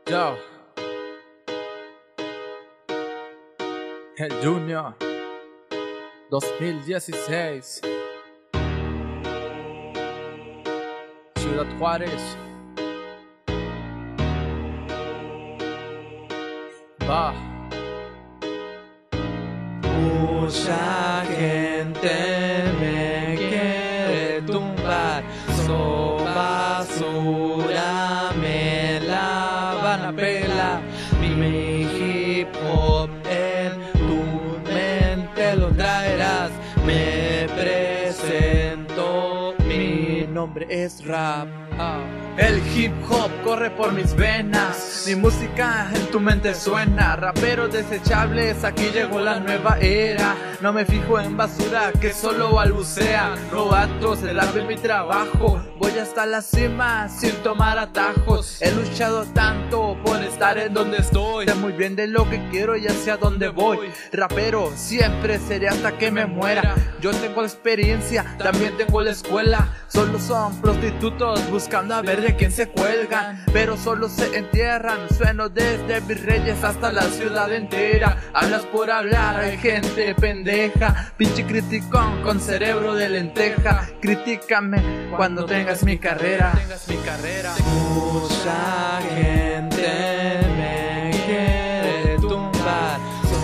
Yo, el Junior 2016, Ciudad Juárez. Va. Mucha gente me quiere tumbar, basura me la van a pelar. Mi hip hop en tu mente lo traerás. Me presento, mi nombre es Rap. El hip hop corre por mis venas, mi música en tu mente suena. Raperos desechables, aquí llegó la nueva era. No me fijo en basura que solo balbucea. Novatos, el rap es mi trabajo. Voy hasta la cima sin tomar atajos. He luchado tanto por estar en donde estoy. Sé muy bien de lo que quiero y hacia dónde voy. Rapero siempre seré hasta que me muera. Yo tengo la experiencia, también tengo la escuela. Solo son prostitutos buscando a ver de quién se cuelgan, pero solo se entierran. Sueno desde Virreyes hasta la ciudad entera. Hablas por hablar, hay gente pendeja. Pinche criticón con cerebro de lenteja. Critícame cuando tengas mi carrera. Mucha gente me quiere tumbar,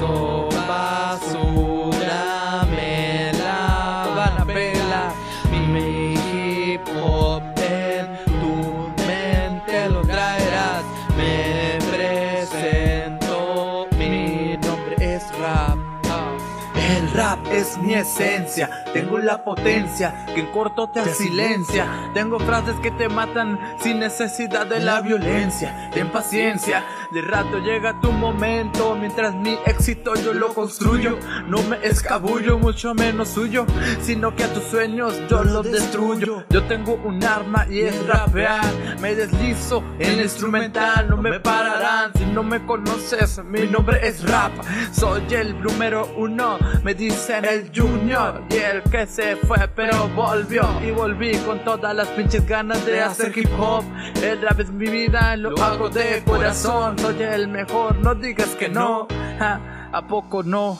basura me la van a pelar. Mi hip hop en tu mente lo traerás. Me presento, mi nombre es Rap. El rap es mi esencia, tengo la potencia que en corto te silencia. Tengo frases que te matan sin necesidad de la violencia. Ten paciencia, de rato llega tu momento. Mientras mi éxito yo lo construyo, no me escabullo, mucho menos suyo, sino que a tus sueños yo los destruyo. Yo tengo un arma y es rapear. Me deslizo en el instrumental, no me pararán. Si no me conoces, mi nombre es Rap. Soy el número uno, me dicen el Junior, y el que se fue pero volvió. Y volví con todas las pinches ganas de hacer hip hop. El rap es mi vida, lo hago de corazón. Soy el mejor, no digas que no. ¿A poco no?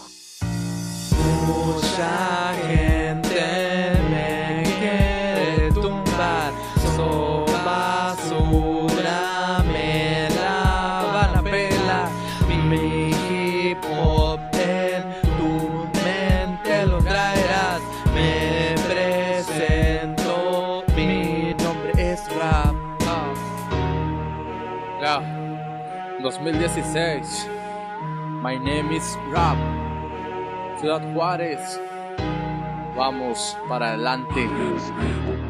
Mucha gente me quiere tumbar, basura me la van a pelar. Mi hip hop en tu mente lo traerás. Me presento, mi nombre es Rap. 2016, my name is Rap. Ciudad Juárez, vamos para adelante.